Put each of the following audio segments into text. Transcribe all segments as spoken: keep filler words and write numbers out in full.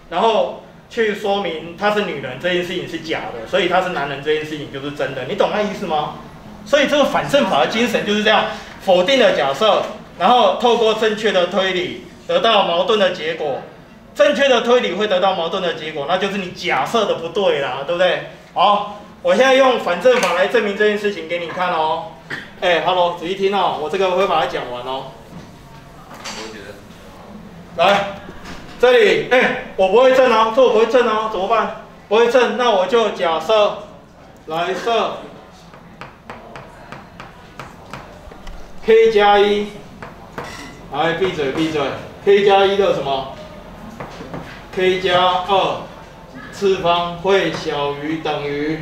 然后去说明她是女人这件事情是假的，所以她是男人这件事情就是真的，你懂那意思吗？所以这个反证法的精神就是这样，否定的假设，然后透过正确的推理得到矛盾的结果。正确的推理会得到矛盾的结果，那就是你假设的不对啦，对不对？好，我现在用反证法来证明这件事情给你看哦。哎 ，Hello， 仔细听哦，我这个会把它讲完哦。来，这里，哎，我不会证哦，这我不会证哦，怎么办？不会证，那我就假设来设 k 加一，来闭嘴闭嘴 ，k 加一的什么 ？k 加二次方会小于等于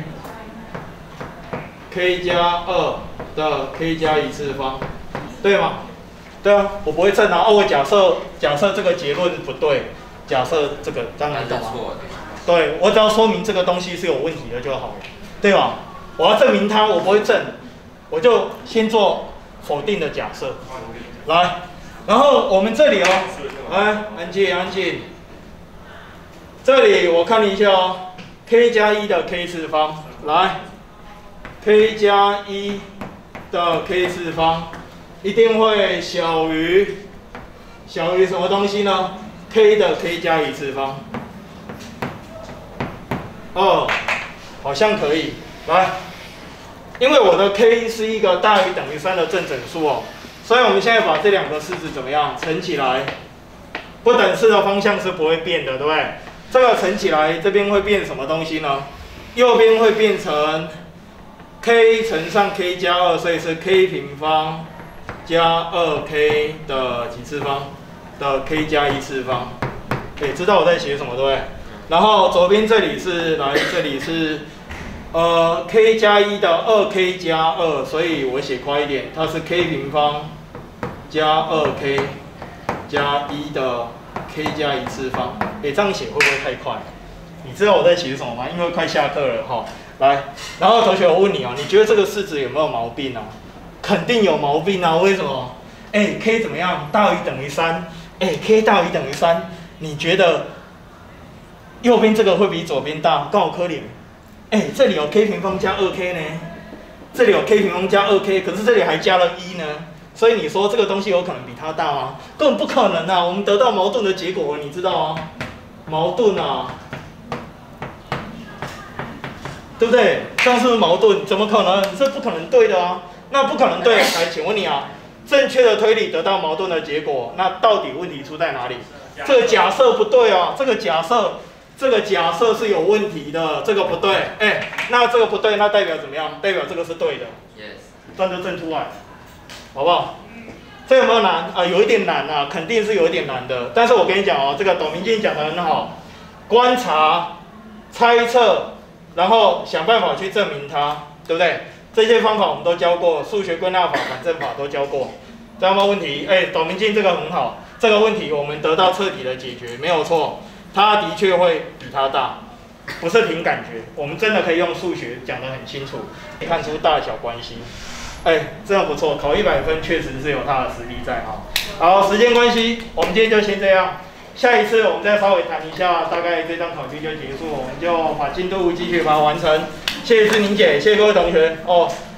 k 加二的 k 加一次方，对吗？对啊，我不会证啊。哦，我假设假设这个结论不对，假设这个，当然懂吗？对，我只要说明这个东西是有问题的就好了，对吧？我要证明它，我不会证，我就先做否定的假设。来，然后我们这里哦，来，安静安静。这里我看一下哦 ，k 加一的 k 次方，来 ，k 加一的 k 次方一定会小于小于什么东西呢 ？k 的 k 加一次方。哦，好像可以。来，因为我的 k 是一个大于等于三的正整数哦，所以我们现在把这两个式子怎么样乘起来？不等式的方向是不会变的，对不对？这个乘起来，这边会变什么东西呢？右边会变成 k 乘上 k 加二，所以是 k 平方加二 k 的几次方的 k 加一次方。哎，知道我在写什么对不对？然后左边这里是来，这里是呃 k 加一的二 k 加二，所以我写快一点，它是 k 平方加二 k 加一的 k 加一次方。哎，这样写会不会太快？你知道我在写什么吗？因为快下课了哈。来，然后同学，我问你哦，你觉得这个式子有没有毛病啊？肯定有毛病啊！为什么？哎 ，k 怎么样？大于等于三。哎 ，k 大于等于三，你觉得右边这个会比左边大？刚好可怜。哎，这里有 k 平方加二 k 呢，这里有 k 平方加二 k， 可是这里还加了一呢。所以你说这个东西有可能比它大吗？根本不可能啊！我们得到矛盾的结果，你知道吗？矛盾啊，对不对？这样是不是矛盾？怎么可能？这不可能对的啊！那不可能对。来，请问你啊，正确的推理得到矛盾的结果，那到底问题出在哪里？这个假设不对啊！这个假设，这个假设是有问题的，这个不对。哎，那这个不对，那代表怎么样？代表这个是对的。Yes。这样就证出来。好不好？这有没有难啊、呃？有一点难啊，肯定是有一点难的。但是我跟你讲哦，这个董明镜讲得很好，观察、猜测，然后想办法去证明它，对不对？这些方法我们都教过，数学归纳法、反证法都教过。这样没有问题？哎，董明镜这个很好，这个问题我们得到彻底的解决，没有错。它的确会比它大，不是凭感觉，我们真的可以用数学讲得很清楚，看出大小关系。哎，这样不错，考一百分确实是有它的实力在哈。好，时间关系，我们今天就先这样。下一次我们再稍微谈一下，大概这张考题就结束，我们就把进度继续把它完成。谢谢志宁姐，谢谢各位同学哦。